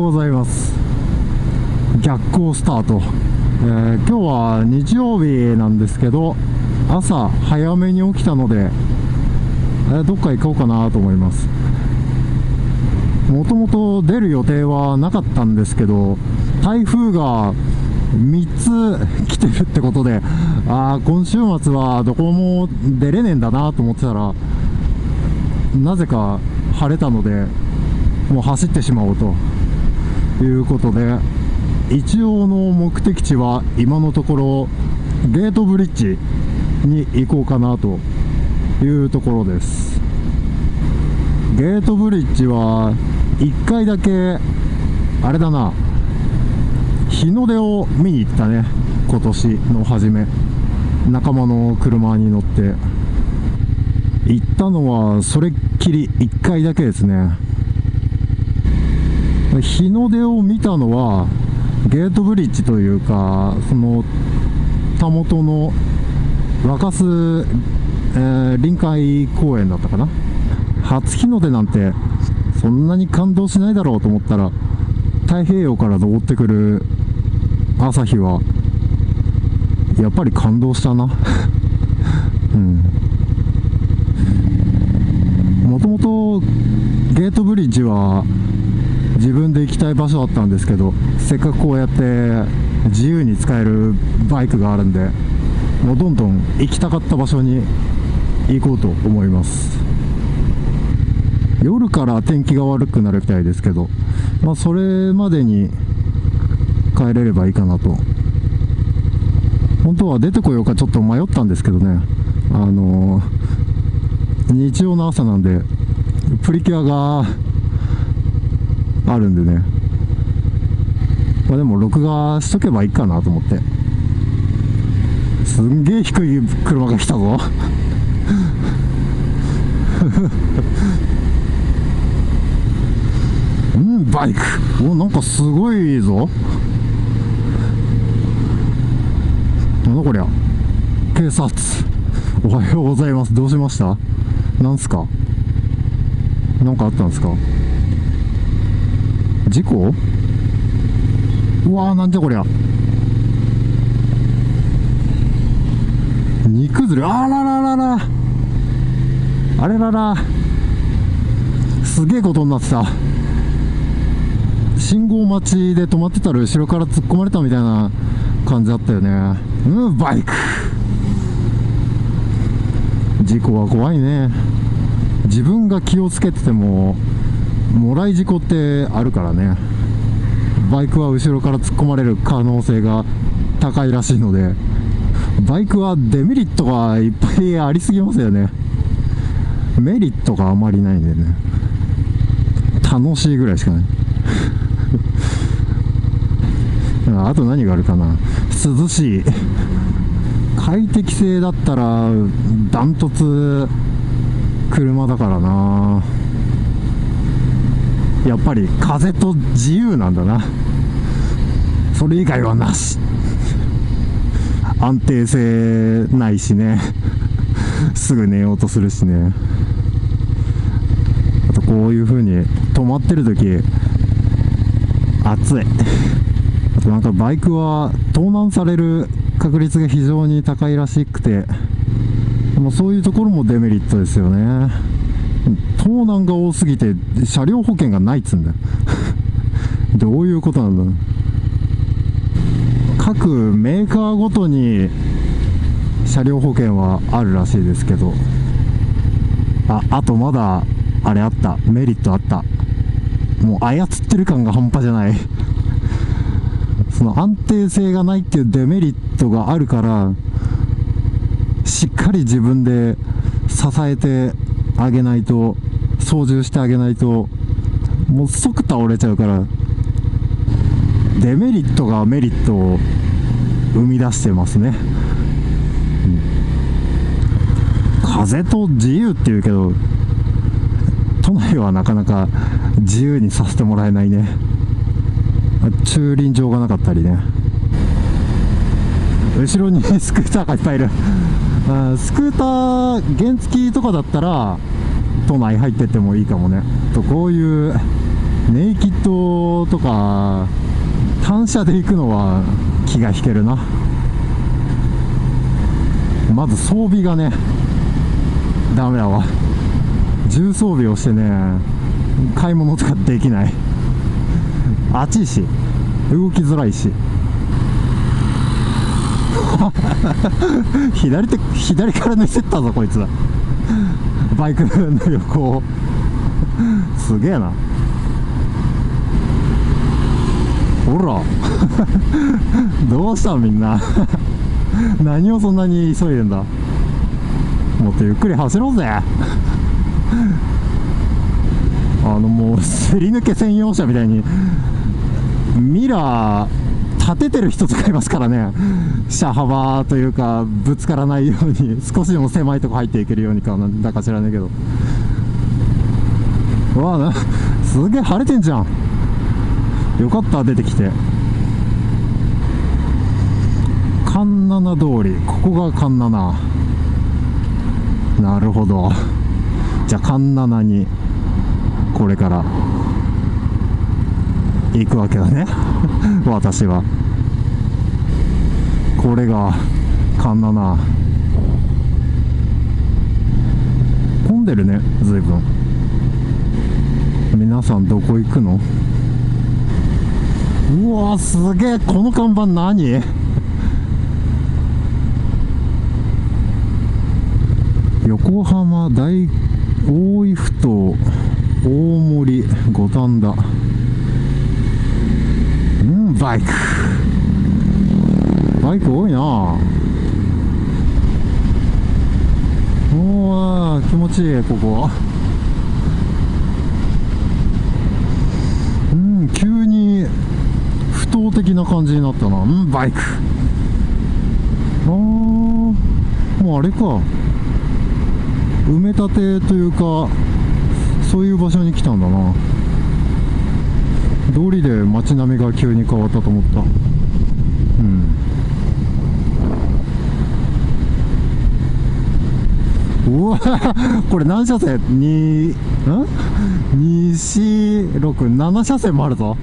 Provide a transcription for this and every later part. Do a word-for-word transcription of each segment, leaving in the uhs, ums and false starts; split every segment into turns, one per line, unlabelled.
ございます。逆行スタート、えー、今日は日曜日なんですけど、朝早めに起きたので、えー、どっか行こうかなと思います。もともと出る予定はなかったんですけど、台風がみっつ来てるってことで、あー今週末はどこも出れねえんだなと思ってたら、なぜか晴れたので、もう走ってしまおうということで、一応の目的地は今のところゲートブリッジに行こうかなというところです。ゲートブリッジはいっかいだけあれだな、日の出を見に行ったね。今年の初め、仲間の車に乗って行ったのはそれっきりいっかいだけですね。日の出を見たのはゲートブリッジというか、そのたもとの若洲、えー、臨海公園だったかな。初日の出なんてそんなに感動しないだろうと思ったら、太平洋から昇ってくる朝日はやっぱり感動したなうん、もともとゲートブリッジは自分で行きたい場所だったんですけど、せっかくこうやって自由に使えるバイクがあるんで、もうどんどん行きたかった場所に行こうと思います。夜から天気が悪くなるみたいですけど、まあ、それまでに帰れればいいかなと。本当は出てこようかちょっと迷ったんですけどね、あのー、日曜の朝なんでプリキュアがあるんでね、まあ、でも録画しとけばいいかなと思って。すんげえ低い車が来たぞうんバイク、おなんかすごいぞ。なんだこりゃ、警察おはようございます。どうしました？なんすか？なんかあったんですか？事故？うわー、なんじゃこりゃ。荷崩れ、あらららら、あれらら、すげえことになってた。信号待ちで止まってたら後ろから突っ込まれたみたいな感じだったよね。うん、バイク事故は怖いね。自分が気をつけててももらい事故ってあるからね。バイクは後ろから突っ込まれる可能性が高いらしいので、バイクはデメリットがいっぱいありすぎますよね。メリットがあまりないんでね、楽しいぐらいしかないあと何があるかな。涼しい、快適性だったらダントツ車だからな。やっぱり風と自由なんだな。それ以外はなし。安定性ないしねすぐ寝ようとするしね。あとこういう風に止まってる時暑い。あとなんかバイクは盗難される確率が非常に高いらしくて、でもそういうところもデメリットですよね。盗難が多すぎて車両保険がないっつうんだよどういうことなんだろう。各メーカーごとに車両保険はあるらしいですけど、ああとまだあれあった、メリットあった。もう操ってる感が半端じゃないその安定性がないっていうデメリットがあるから、しっかり自分で支えてあげないと、操縦してあげないともう即倒れちゃうから、デメリットがメリットを生み出してますね、うん、風と自由っていうけど、都内はなかなか自由にさせてもらえないね。駐輪場がなかったりね。後ろにスクーターがいっぱいいるあ、スクーター原付とかだったら都内入ってってもいいかもね。とこういうネイキッドとか単車で行くのは気が引けるな。まず装備がねダメだわ。重装備をしてね買い物とかできない。暑いし動きづらいし左手左から抜いてったぞこいつ。バイクの横をすげえな。ほらどうしたみんな何をそんなに急いでんだ。もっとゆっくり走ろうぜ。あのもうすり抜け専用車みたいにミラー立ててる人とかいますからね。車幅というかぶつからないように少しでも狭いとこ入っていけるようにかなんだか知らないけど。うわあすげえ晴れてんじゃん。よかった出てきて。環七通り、ここが環七。なるほど。じゃあ環七にこれから行くわけだね私は。これが環七。混んでるね随分。皆さんどこ行くの？うわすげえ、この看板何？横浜大大井ふ頭大森五反田。うんバイクバイク多いな。おー気持ちいいここ。うん急に不当的な感じになったな。うんバイク。あーもうあれか、埋め立てというかそういう場所に来たんだな。通りで街並みが急に変わったと思った。うんうわこれ何車線？にんにしろくなな車線もあるぞ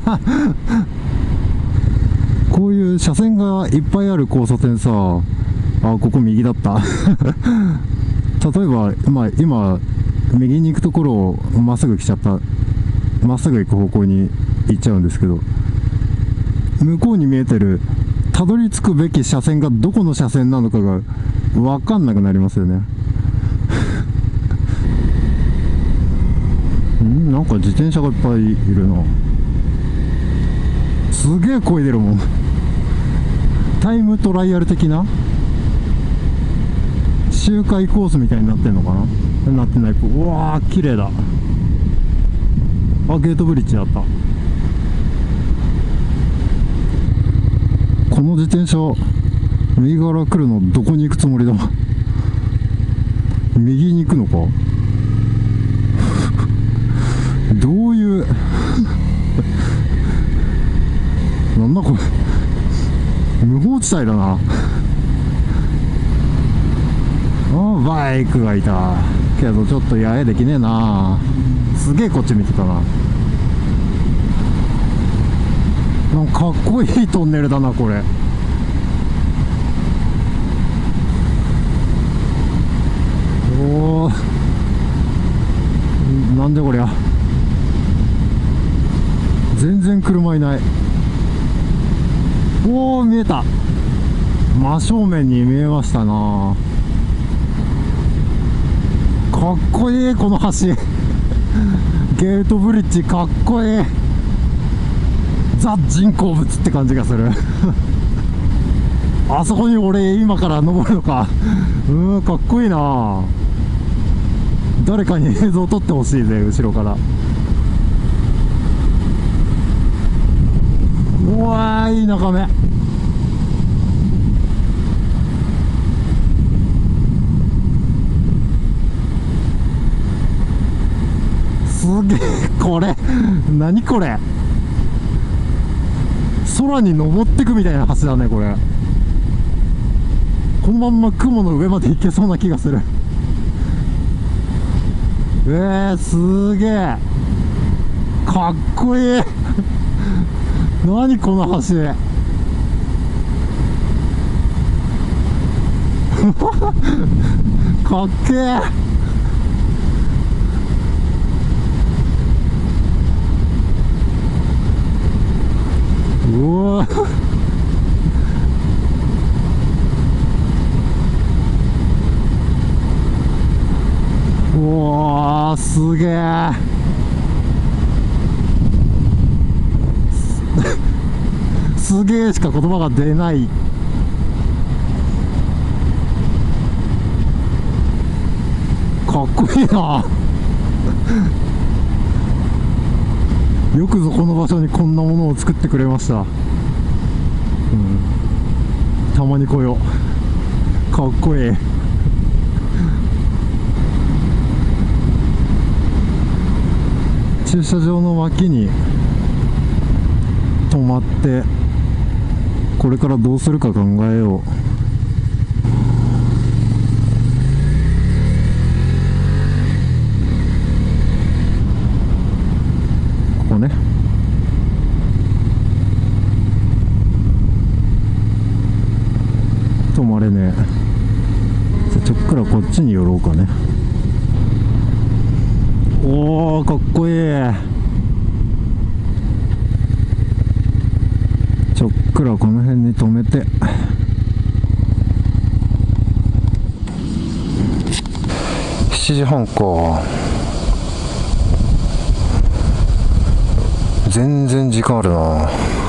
こういう車線がいっぱいある交差点さあ。ここ右だった例えば、まあ、今右に行くところをまっすぐ来ちゃった。まっすぐ行く方向に行っちゃうんですけど、向こうに見えてるたどり着くべき車線がどこの車線なのかが分かんなくなりますよねんなんか自転車がいっぱいいるな。すげえ漕いでるもん。タイムトライアル的な周回コースみたいになってんのかな。なってない。うわー綺麗だ。あゲートブリッジあった。この自転車右から来るのどこに行くつもりだ右に行くのかどういうなんだこれ無法地帯だな。あバイクがいたけどちょっとやえできねえな。すげえこっち見てたな。なんかかっこいいトンネルだなこれ。おーなんでこりゃ。全然車いない。おお見えた。真正面に見えましたな。かっこいいこの橋ゲートブリッジかっこいい。ザ人工物って感じがするあそこに俺今から登るのかうんかっこいいな。誰かに映像撮ってほしいぜ後ろから。うわーいい眺め。すげえこれ何これ。空に登ってくみたいな橋だねこれ。このまんま雲の上まで行けそうな気がする。えー、すげえかっこいい何この橋かっけえ。うわうわー、すげえすげえしか言葉が出ない。かっこいいなよくぞこの場所にこんなものを作ってくれました、うん、たまに来よう。かっこいい駐車場の脇に止まってこれからどうするか考えよう。ここね。止まれねえ。じゃあちょっからこっちに寄ろうかね。おー、かっこいい。ちょっくらこの辺に止めて、しちじはんか。全然時間あるな。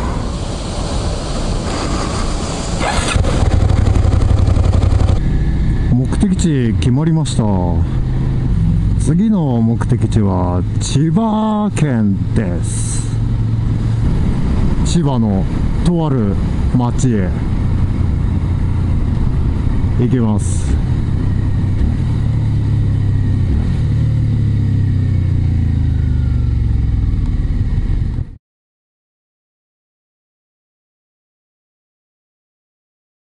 目的地決まりました。次の目的地は千葉県です。千葉のとある町へ行きます。